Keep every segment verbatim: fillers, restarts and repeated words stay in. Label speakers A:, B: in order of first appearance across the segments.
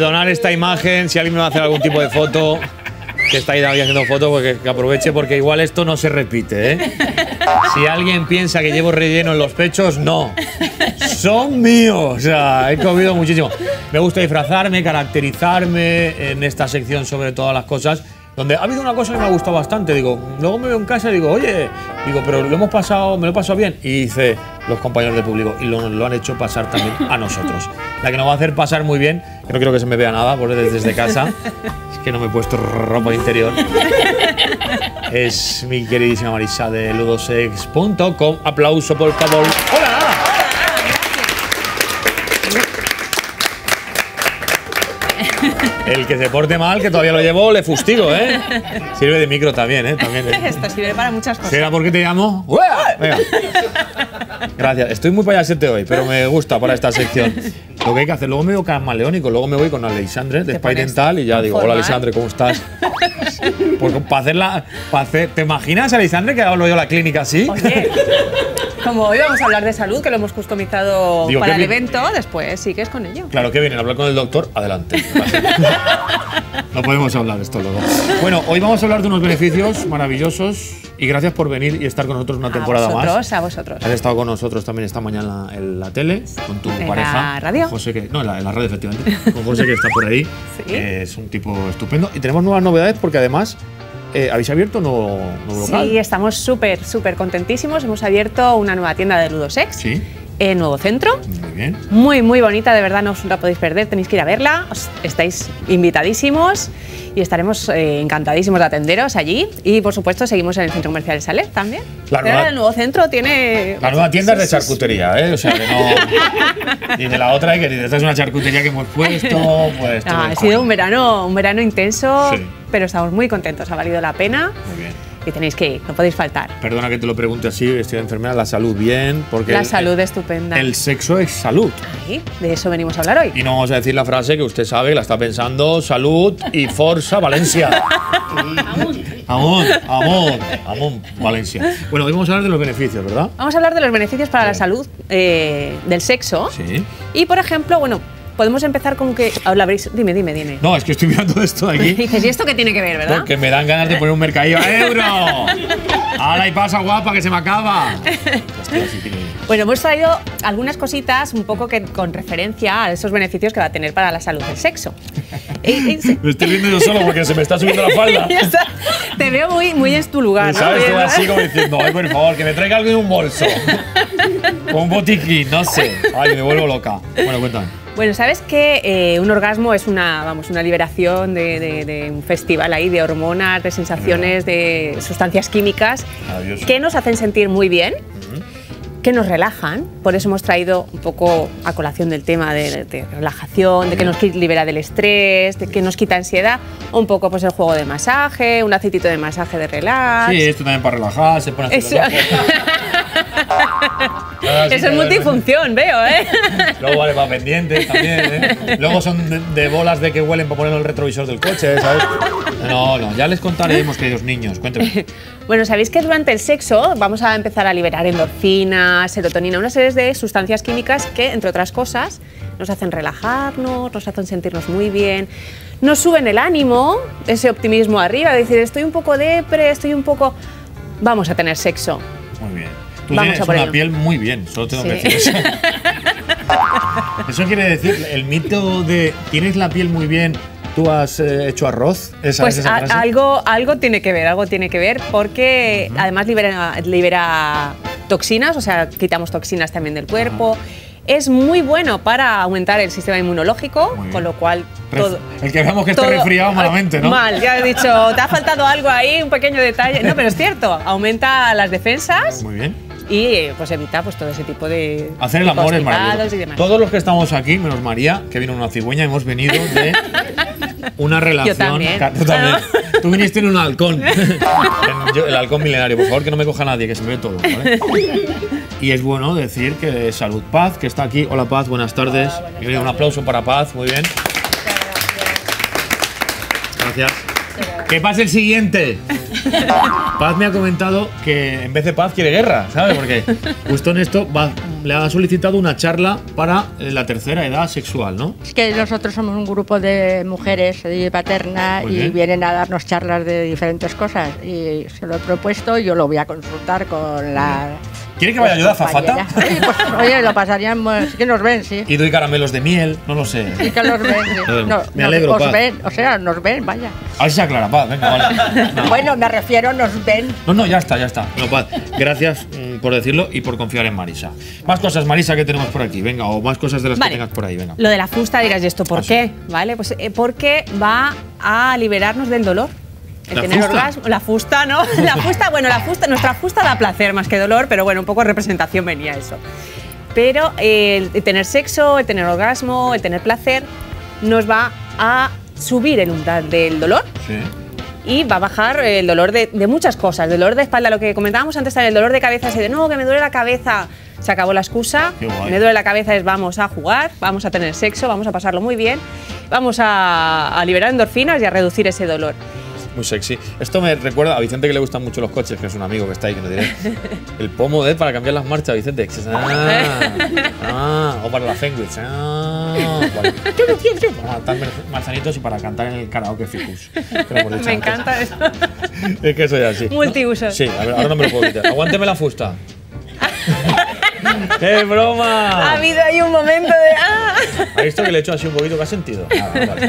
A: perdonar esta imagen, si alguien me va a hacer algún tipo de foto, que está ahí David haciendo foto, porque que aproveche, porque igual esto no se repite, ¿eh? Si alguien piensa que llevo relleno en los pechos, no. Son míos. O sea, he comido muchísimo. Me gusta disfrazarme, caracterizarme en esta sección sobre todas las cosas. Donde ha habido una cosa que me ha gustado bastante. Digo, luego me veo en casa y digo, oye, digo, pero lo hemos pasado, me lo he pasado bien. Y dice los compañeros de público, y lo, lo han hecho pasar también a nosotros. La que nos va a hacer pasar muy bien, que no quiero que se me vea nada, porque desde, desde casa, es que no me he puesto ropa de interior, es mi queridísima Marisa de ludosex punto com. Aplauso, por favor. ¡Hola! El que se porte mal, que todavía lo llevo, le fustigo, ¿eh? Sirve de micro también, ¿eh? También, ¿eh?
B: Esto sirve para muchas cosas.
A: ¿Será por qué te llamo? Venga. Gracias. Estoy muy payasete hoy, pero me gusta para esta sección. Lo que hay que hacer, luego me veo camaleónico, luego me voy con Alexandre de Spy Dental y ya digo, hola Alexandre, ¿cómo estás? Porque para hacerla, para hacer, ¿te imaginas, Alexandre, que hablo yo la clínica así?
B: Oye, como hoy vamos a hablar de salud, que lo hemos customizado
A: Digo,
B: para el
A: bien.
B: evento, después sigues con ello.
A: Claro que vienen a hablar con el doctor, adelante. No podemos hablar esto luego. Bueno, hoy vamos a hablar de unos beneficios maravillosos y gracias por venir y estar con nosotros una temporada
B: a vosotros,
A: más.
B: A vosotros,
A: Has estado con nosotros también esta mañana en la tele, con tu
B: ¿En
A: pareja.
B: la radio?
A: José, que, no, en la, en la radio, efectivamente. Con José, que está por ahí.
B: Sí.
A: Eh, es un tipo estupendo. Y tenemos nuevas novedades porque además eh, habéis abierto un nuevo, nuevo local.
B: Sí, estamos súper, súper contentísimos. Hemos abierto una nueva tienda de Ludosex.
A: Sí.
B: En Nuevo Centro.
A: Muy bien.
B: Muy, muy bonita, de verdad, no os la podéis perder, tenéis que ir a verla, os, estáis invitadísimos y estaremos eh, encantadísimos de atenderos allí. Y, por supuesto, seguimos en el Centro Comercial Saler también.
A: La
B: Pero
A: nueva-
B: el Nuevo Centro tiene…
A: La nueva tienda es de charcutería, ¿eh? O sea, que no… Y de la otra, que esta es una charcutería que hemos puesto, pues…
B: No,
A: todo
B: ha
A: el
B: sido
A: juego.
B: un verano, un verano intenso,
A: Sí.
B: pero estamos muy contentos, ha valido la pena.
A: Muy bien.
B: Y tenéis que ir, no podéis faltar.
A: Perdona que te lo pregunte así, estoy de enfermera, la salud bien, porque…
B: La
A: el-
B: salud estupenda.
A: El sexo es salud.
B: Ahí, de eso venimos a hablar hoy.
A: Y no vamos a decir la frase que usted sabe, que la está pensando, salud y forza Valencia. Amón, amón, amón, Valencia. Bueno, hoy vamos a hablar de los beneficios, ¿verdad?
B: Vamos a hablar de los beneficios para la salud eh, del sexo.
A: Sí.
B: Y, por ejemplo, bueno, podemos empezar con que… Ahora habréis… Dime, dime, dime.
A: No, es que estoy mirando esto de aquí.
B: Dices, ¿y esto qué tiene que ver, verdad?
A: Porque me dan ganas de poner un mercadillo a euro. ¡Hala y pasa, guapa, que se me acaba! Hostia, sí tiene-
B: Bueno, hemos traído algunas cositas un poco que con referencia a esos beneficios que va a tener para la salud del sexo. Y- y-
A: Me estoy viendo yo solo porque se me está subiendo la falda.
B: Ya está. Te veo muy, muy en tu lugar, ¿no?
A: ¿Sabes? Estoy
B: Bien,
A: así como diciendo, ay, por favor, que me traiga algo en un bolso. O un botiquín, no sé. Ay, me vuelvo loca. Bueno, cuéntame.
B: Bueno, ¿sabes que eh, un orgasmo es una, vamos, una liberación de, de- de un festival ahí de hormonas, de sensaciones, de sustancias químicas
A: Maravilloso.
B: que nos hacen sentir muy bien, que nos relajan? Por eso hemos traído un poco a colación del tema de, de relajación, de que nos libera del estrés, de que nos quita ansiedad, un poco pues el juego de masaje, un aceitito de masaje de relax.
A: Sí, esto también para relajar, se pone así.
B: Eso,
A: los ojos. Ah, sí,
B: Eso es
A: que-
B: multifunción, veo, ¿eh?
A: Luego vale para pendientes también, ¿eh? Luego son de, de bolas de que huelen para poner en el retrovisor del coche, ¿sabes? No, no, ya les contaremos, queridos niños. Cuéntame.
B: Bueno, sabéis que durante el sexo vamos a empezar a liberar endorfinas, serotonina, una serie de sustancias químicas que, entre otras cosas, nos hacen relajarnos, nos hacen sentirnos muy bien, nos suben el ánimo, ese optimismo arriba, decir, estoy un poco depre, estoy un poco… Vamos a tener sexo.
A: Muy bien. Tú
B: Vamos
A: tienes
B: a por
A: una
B: ello.
A: piel muy bien, solo tengo que
B: Sí.
A: decir eso. Eso quiere decir, el mito de tienes la piel muy bien, tú has eh, hecho arroz. ¿Esa es
B: Pues
A: esa
B: a-
A: frase?
B: algo, algo tiene que ver, algo tiene que ver, porque además libera, libera toxinas, o sea, quitamos toxinas también del cuerpo. Es muy bueno para aumentar el sistema inmunológico,
A: Muy bien.
B: con lo cual
A: Ref-
B: todo…
A: El que veamos que esté
B: todo-
A: resfriado malamente, ¿no?
B: Mal, ya he dicho, te ha faltado algo ahí, un pequeño detalle. No, pero es cierto, aumenta las defensas
A: Muy bien.
B: y pues evita pues todo ese tipo de…
A: Hacer el amor es
B: constipados
A: maravilloso.
B: y demás.
A: Todos los que estamos aquí, menos María, que vino una cigüeña, hemos venido de una relación…
B: también.
A: Ca- Tú también. Tú viniste en un halcón. En- yo- el halcón milenario. Por favor, que no me coja nadie, que se me ve todo, ¿vale? Y es bueno decir que Salud Paz, que está aquí. Hola Paz, buenas tardes. Bienvenido, un aplauso para Paz, muy bien. Gracias. Que pase el siguiente. Paz me ha comentado que en vez de paz quiere guerra, ¿sabes? Porque justo en esto va, le ha solicitado una charla para eh, la tercera edad sexual, ¿no?
C: Es que nosotros somos un grupo de mujeres de Paterna
A: Muy
C: y
A: bien.
C: vienen a darnos charlas de diferentes cosas y se lo he propuesto y yo lo voy a consultar con la...
A: ¿Quiere que vaya a ayudar a Zafata?
C: Sí, pues, oye, lo pasaríamos, sí que nos ven, sí.
A: Y doy caramelos de miel, no lo sé.
C: Sí que los ven, sí. No,
A: Me
C: nos-
A: alegro,
C: os
A: Paz.
C: ven, o sea, nos ven, vaya.
A: A ver si se aclara, Paz, venga, vale. No.
C: Bueno, me refiero, nos ven.
A: No, no, ya está, ya está. No, Paz, gracias mm, por decirlo y por confiar en Marisa. Más cosas, Marisa, que tenemos por aquí, venga, o más cosas de las
B: Vale.
A: que tengas por ahí, venga.
B: Lo de la fusta dirás, ¿y esto por
A: Ah, sí.
B: qué? ¿Vale? Pues eh, porque va a liberarnos del dolor. El
A: ¿La
B: tener
A: fusta?
B: orgasmo. La fusta, ¿no? La fusta, bueno, la fusta, nuestra fusta da placer más que dolor, pero bueno, un poco representación venía eso. Pero eh, el tener sexo, el tener orgasmo, el tener placer, nos va a subir el umbral del dolor.
A: Sí.
B: Y va a bajar el dolor de, de muchas cosas, el dolor de espalda, lo que comentábamos antes, el dolor de cabeza, ese de no, que me duele la cabeza, se acabó la excusa,
A: Qué guay.
B: me duele la cabeza es vamos a jugar, vamos a tener sexo, vamos a pasarlo muy bien, vamos a, a liberar endorfinas y a reducir ese dolor.
A: Muy sexy. Esto me recuerda a Vicente, que le gustan mucho los coches, que es un amigo que está ahí, que no diré. El pomo de para cambiar las marchas, Vicente. Ah, ah, o para la Fenwich. Ah, vale. Para matar manzanitos y para cantar en el karaoke ficus. Que lo hemos dicho
B: Me
A: antes.
B: encanta eso.
A: Es que eso ya sí.
B: Multiusos.
A: Sí, a ver, ahora no me lo puedo quitar. Aguánteme la fusta. ¡Eh, broma!
B: Ha habido ahí un momento de ¡ah!
A: ¿Ha visto que le he hecho así un poquito? ¿Qué ha sentido? Nada, vale.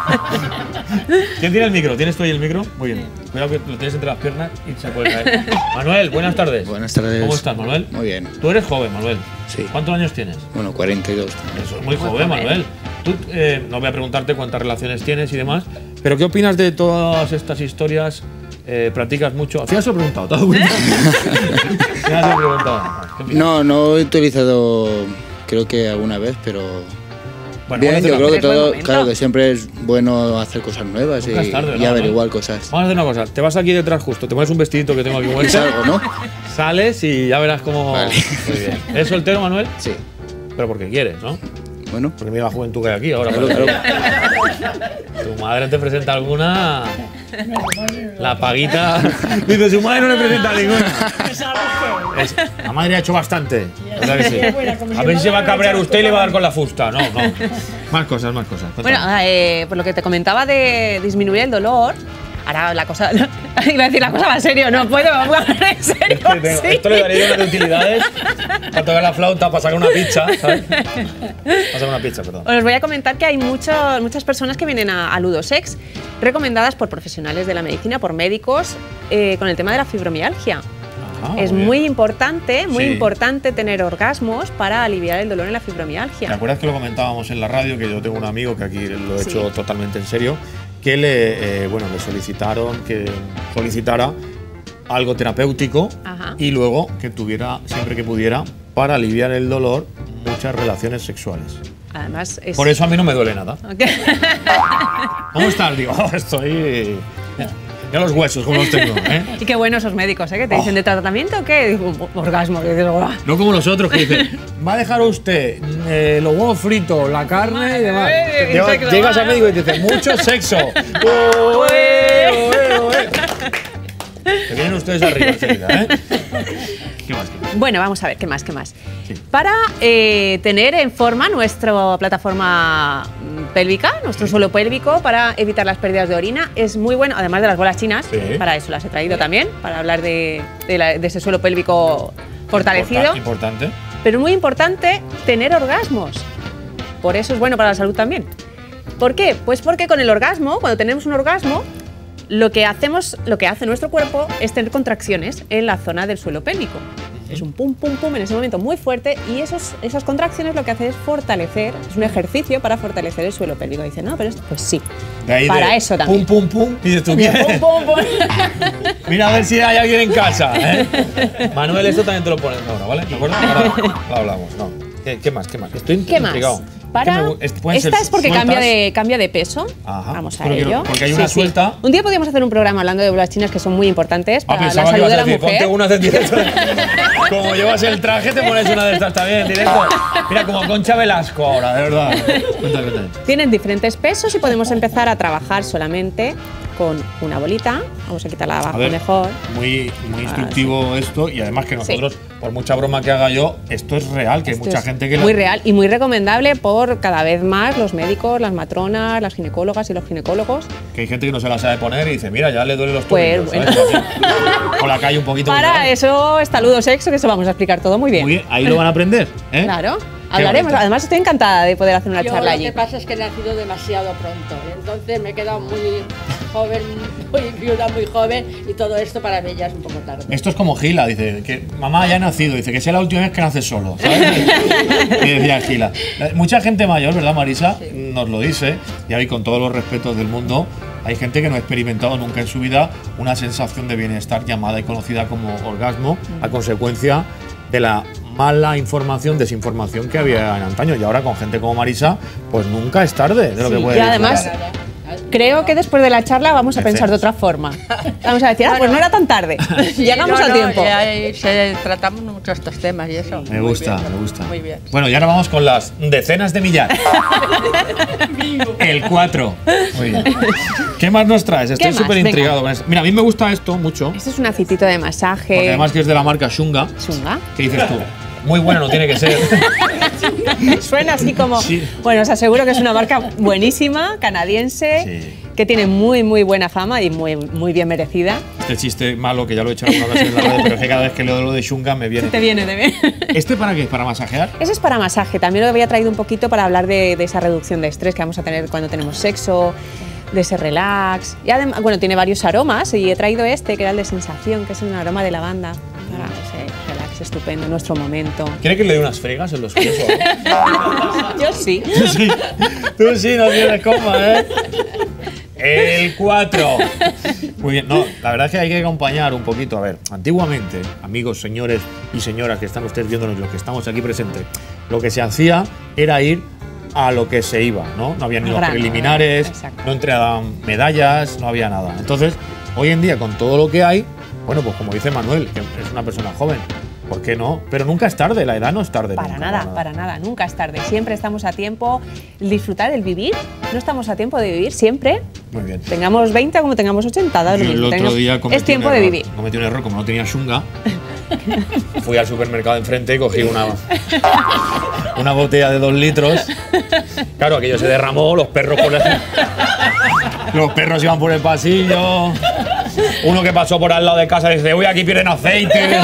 A: ¿Quién tiene el micro? ¿Tienes tú ahí el micro? Muy bien. Cuidado que lo tienes entre las piernas y se puede caer. Manuel, buenas tardes.
D: Buenas tardes.
A: ¿Cómo estás, Manuel?
D: Muy bien.
A: Tú eres joven, Manuel.
D: Sí.
A: ¿Cuántos años tienes?
D: Bueno, cuarenta y dos.
A: Eso es muy joven, Manuel. Tú, eh, no voy a preguntarte cuántas relaciones tienes y demás, pero ¿qué opinas de todas estas historias? Eh, ¿Practicas mucho? Al final se lo he preguntado, ¿te has dado cuenta? Al final se lo he preguntado. ¿Qué opinas?
D: No, no he utilizado, creo que alguna vez, pero
A: Bueno,
D: bien,
A: vamos a
D: yo
A: hacer
D: creo
A: una
D: que
B: Es buen
D: todo,
B: momento.
D: claro, que siempre es bueno hacer cosas nuevas y,
A: Nunca es tarde,
D: y
A: ¿no?
D: averiguar cosas.
A: Vamos a hacer una cosa. Te vas aquí detrás justo, te pones un vestidito que tengo aquí
D: Y
A: muerto.
D: salgo, ¿no?
A: Sales y ya verás cómo.
D: Vale.
A: Muy bien. ¿Eres soltero, Manuel?
D: Sí.
A: Pero porque quieres, ¿no?
D: Bueno,
A: Porque mira la juventud que hay aquí ahora.
D: claro,
A: parece.
D: claro.
A: Tu madre te presenta alguna. La paguita. Dice, su madre no le presenta ninguna. Es- la madre ha hecho bastante. ¿Verdad que sí? A ver si se va a cabrear usted y le va a dar con la fusta. No, no. Más cosas, más cosas.
B: Bueno, eh, por lo que te comentaba de disminuir el dolor, ahora la cosa. Iba a decir la cosa va serio, no puedo, vamos a hablar en serio.
A: Es que tengo-
B: sí.
A: Esto le daría una de utilidades para tocar la flauta, para sacar una pizza, ¿sabes? Para sacar una pizza, perdón.
B: Os voy a comentar que hay muchos, muchas personas que vienen a, a Ludosex recomendadas por profesionales de la medicina, por médicos, eh, con el tema de la fibromialgia.
A: Ah,
B: es
A: bien.
B: muy importante, muy
A: Sí.
B: importante tener orgasmos para aliviar el dolor en la fibromialgia.
A: ¿Te acuerdas que lo comentábamos en la radio? Que yo tengo un amigo que aquí lo he
B: Sí.
A: hecho totalmente en serio, que le, eh, bueno, le solicitaron que solicitara algo terapéutico
B: Ajá.
A: y luego que tuviera, siempre que pudiera, para aliviar el dolor, muchas relaciones sexuales.
B: Además, es.
A: Por eso a mí no me duele nada.
B: Ok.
A: ¿Cómo estás? Digo, "Oh, estoy. Ya los huesos, como los tengo, ¿eh?
B: Y qué buenos esos médicos, ¿eh? Que te dicen de tratamiento o qué. Digo, orgasmo. Que dices, "Guau".
A: No como los otros que dicen, va a dejar usted eh, los huevos fritos, la carne y demás.
B: Eh,
A: Llegas-
B: sexo,
A: Llegas al
B: ah.
A: médico y te dice, mucho sexo. Oe, oe, oe. Que vienen ustedes arriba enseguida, ¿eh? ¿Qué más? ¿Qué más?
B: Bueno, vamos a ver, ¿qué más? ¿Qué más?
A: Sí.
B: Para eh, tener en forma nuestra plataforma mm, pélvica, nuestro suelo pélvico, para evitar las pérdidas de orina, es muy bueno, además de las bolas chinas,
A: Sí.
B: para eso las he traído también, para hablar de, de la- de ese suelo pélvico fortalecido.
A: Importa- Importante.
B: Pero muy importante tener orgasmos. Por eso es bueno para la salud también. ¿Por qué? Pues porque con el orgasmo, cuando tenemos un orgasmo, lo que hacemos, lo que hace nuestro cuerpo es tener contracciones en la zona del suelo pélvico. Es un pum, pum, pum en ese momento muy fuerte y esos, esas contracciones lo que hace es fortalecer, es un ejercicio para fortalecer el suelo pélvico. Dice, no, pero esto, pues sí,
A: De ahí
B: para
A: de
B: eso también.
A: Pum, pum, pum. Dices tú,
B: Y el
A: ¿qué?
B: pum, pum, pum.
A: Mira a ver si hay alguien en casa, ¿eh? Manuel, esto también te lo pones ahora, ¿vale? ¿De acuerdo? Ahora lo hablamos, no. ¿Qué, qué más? ¿Qué más? Estoy
B: ¿Qué más?
A: intrigado.
B: Para,
A: ¿Qué me gu- es- pueden ser
B: esta es porque
A: sueltas?
B: cambia de, cambia de peso.
A: Ajá,
B: Vamos a
A: porque-
B: ello.
A: porque hay una suelta.
B: Un día podríamos hacer un programa hablando de bolas chinas que son muy importantes
A: Ah,
B: para la
A: pensaba que
B: salud
A: ibas
B: de
A: a
B: la
A: decir,
B: mujer.
A: ponte una de directo. Como llevas el traje, te pones una de estas también en directo. Mira, como Concha Velasco ahora, de verdad. Cuéntame, cuéntame.
B: Tienen diferentes pesos y podemos empezar a trabajar solamente con una bolita. Vamos a quitarla de abajo
A: A ver,
B: mejor.
A: Muy, muy instructivo esto y además que nosotros, por mucha broma que haga yo, esto es real, que
B: Esto
A: hay mucha
B: es
A: gente que…
B: muy
A: la-
B: real y muy recomendable por cada vez más los médicos, las matronas, las ginecólogas y los ginecólogos.
A: Que hay gente que no se la sabe poner y dice, mira, ya le duelen los
B: Pues,
A: tobillos, ¿sabes? O la calle un poquito. muy
B: Para
A: grande.
B: eso está Ludosexo, que se lo vamos a explicar todo muy bien.
A: Muy bien, ahí lo van a aprender, ¿eh?
B: Claro. Hablaremos.
A: bonito.
B: Además, estoy encantada de poder hacer una
C: Yo
B: charla
C: lo
B: allí.
C: que pasa es que he nacido demasiado pronto, entonces me he quedado muy joven, muy viuda, muy joven y todo esto para mí ya es un poco tarde.
A: Esto es como Gila, dice que mamá ya ha nacido, dice que sea la última vez que naces solo, ¿sabes? Y decía Gila. Mucha gente mayor, ¿verdad, Marisa? Nos lo dice, y ahí con todos los respetos del mundo, hay gente que no ha experimentado nunca en su vida una sensación de bienestar llamada y conocida como orgasmo a consecuencia de la mala información, desinformación que había en antaño. Y ahora con gente como Marisa, pues nunca es tarde de lo
B: Sí,
A: que puede
B: y además,
A: disfrutar.
B: creo que después de la charla vamos a
A: Mecenas.
B: pensar de otra forma. Vamos a decir, ah, pues no era tan tarde. Llegamos
C: No,
B: al
C: no,
B: tiempo.
C: ya hay- se, tratamos mucho estos temas y eso.
A: Me
C: Muy
A: gusta,
C: bien,
A: me gusta.
C: Muy bien.
A: Bueno, y ahora vamos con las decenas de millar. El cuatro. Muy bien. ¿Qué más nos traes? Estoy
B: más?
A: súper
B: Venga.
A: intrigado con esto. Mira, a mí me gusta esto mucho,
B: Esto es un acitito de masaje.
A: porque además que es de la marca Shunga.
B: Chunga.
A: ¿Qué dices tú? Muy bueno no tiene que ser.
B: Suena así como…
A: Sí.
B: Bueno, os aseguro que es una marca buenísima, canadiense,
A: Sí.
B: que tiene muy, muy buena fama y muy, muy bien merecida.
A: Este chiste malo que ya lo he hecho en alguna ocasión en la radio, pero es que cada vez que leo lo de Shunga me viene.
B: Te viene de bien.
A: ¿Este para qué? ¿Para masajear?
B: Ese es para masaje. También lo había traído un poquito para hablar de, de esa reducción de estrés que vamos a tener cuando tenemos sexo, de ese relax. Y además, bueno, tiene varios aromas y he traído este, que era el de sensación, que es un aroma de lavanda, para ese relax estupendo en nuestro momento.
A: ¿Quiere que le dé unas fregas en los pies o algo?
B: Yo sí.
A: Tú sí, tú sí, no tienes coma, ¿eh? El cuatro. Muy bien, no, la verdad es que hay que acompañar un poquito. A ver, antiguamente, amigos, señores y señoras que están ustedes viéndonos, los que estamos aquí presentes, lo que se hacía era ir a lo que se iba, ¿no? No había ni
B: Al
A: los
B: grano,
A: preliminares,
B: exacto.
A: no entregaban medallas, no había nada. Entonces, hoy en día, con todo lo que hay, bueno, pues como dice Manuel, que es una persona joven, ¿por qué no? Pero nunca es tarde, la edad no es tarde.
B: Para
A: nunca,
B: nada, para nada, nunca es tarde. Siempre estamos a tiempo de disfrutar, el vivir. No estamos a tiempo de vivir siempre.
A: Muy bien.
B: Tengamos veinte como tengamos ochenta, da lo
A: Yo el
B: mismo.
A: otro
B: Tengamos-
A: día cometí
B: es tiempo
A: un
B: de
A: error.
B: vivir.
A: Cometí un error, como no tenía Shunga. Fui al supermercado enfrente y cogí una, una botella de dos litros. Claro, aquello se derramó, los perros por el, los perros iban por el pasillo. Uno que pasó por al lado de casa dice, uy, aquí pierden aceite.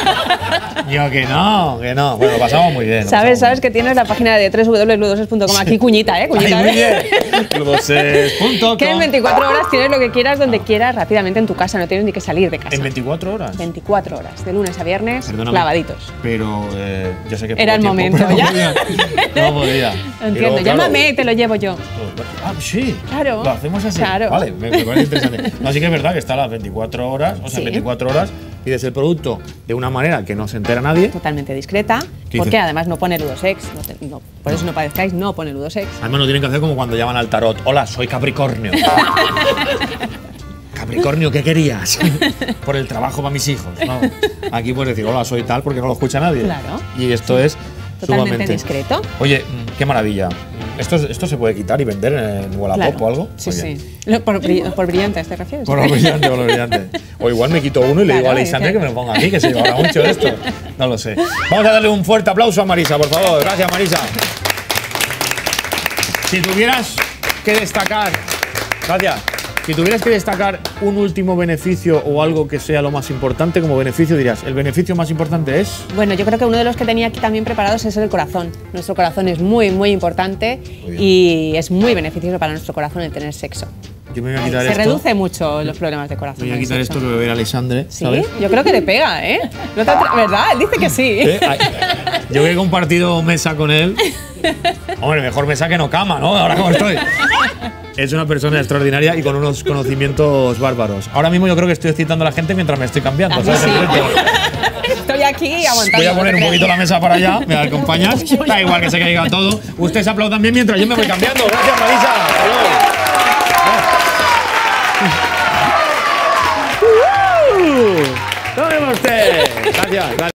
A: Yo que no, que no. Bueno, lo pasamos muy bien. lo
B: Sabes,
A: pasamos
B: sabes que tienes la página de doble u doble u doble u punto ludoses punto com aquí, cuñita, ¿eh?
A: muy bien.
B: Cuñita,
A: Ay, muy
B: ¿eh?
A: bien. Ludoses punto com.
B: Que en veinticuatro horas tienes lo que quieras, donde quieras, rápidamente en tu casa, no tienes ni que salir de casa.
A: ¿En veinticuatro horas?
B: veinticuatro horas, de lunes a viernes,
A: Perdóname,
B: clavaditos.
A: Pero eh, yo sé que
B: Era
A: poco
B: el
A: tiempo,
B: momento,
A: pero
B: ya.
A: No podía. No podía. Y
B: Entiendo,
A: luego, claro,
B: llámame y te lo llevo yo.
A: Ah, sí.
B: Claro.
A: Lo hacemos así.
B: Claro.
A: Vale, me, me parece interesante. No, sí que es verdad que está a las veinticuatro horas, o sea,
B: Sí.
A: veinticuatro horas, pides el producto de una manera que no se entera nadie.
B: Totalmente discreta,
A: ¿Qué
B: porque
A: dices?
B: además no pone Ludosex. No te- no, por eso no padezcáis, no pone Ludosex.
A: Además lo tienen que hacer como cuando llaman al tarot. Hola, soy Capricornio. Capricornio, ¿qué querías? Por el trabajo para mis hijos. No. Aquí puedes decir, hola, soy tal, porque no lo escucha nadie.
B: Claro.
A: Y esto es
B: Totalmente
A: sumamente
B: discreto.
A: Oye, mm, qué maravilla. ¿Esto, ¿Esto se puede quitar y vender en Wallapop
B: Claro.
A: o algo?
B: Sí,
A: Muy bien.
B: sí. Lo- Por, bri- por brillantes, ¿te refieres?
A: Por lo brillante, por lo brillante. O igual me quito uno y le digo a
B: Claro,
A: Alexandre
B: es
A: que
B: que-
A: me lo ponga aquí, que se llevará mucho de esto. No lo sé. Vamos a darle un fuerte aplauso a Marisa, por favor. Gracias, Marisa. Si tuvieras que destacar, gracias. Si tuvieras que destacar un último beneficio o algo que sea lo más importante como beneficio, dirías, el beneficio más importante es…
B: Bueno, yo creo que uno de los que tenía aquí también preparados es el corazón. Nuestro corazón es muy, muy importante
A: Muy bien.
B: y es muy beneficioso para nuestro corazón el tener sexo.
A: Yo me voy a quitar
B: Se
A: esto.
B: reduce mucho los problemas de corazón.
A: Voy a
B: con el
A: quitar
B: sexo.
A: esto que me ve Alexandre,
B: Sí,
A: ¿sabes?
B: yo creo que le pega, ¿eh? ¿No te atre- ¿Verdad? Él dice que sí.
A: ¿Eh? Ay, yo que he compartido mesa con él. Hombre, mejor mesa que no cama, ¿no? Ahora como estoy. Es una persona extraordinaria y con unos conocimientos bárbaros. Ahora mismo yo creo que estoy excitando a la gente mientras me estoy cambiando.
B: A mí
A: ¿sabes?
B: sí.
A: El reto.
B: Estoy aquí aguantando.
A: Voy a
B: no
A: poner
B: te
A: un
B: creas.
A: poquito la mesa para allá, me acompañas. Da igual que se caiga todo. Ustedes aplaudan bien mientras yo me voy cambiando. Gracias, Marisa. Hasta luego. ¡Uh! ¡Tome usted! Gracias, gracias.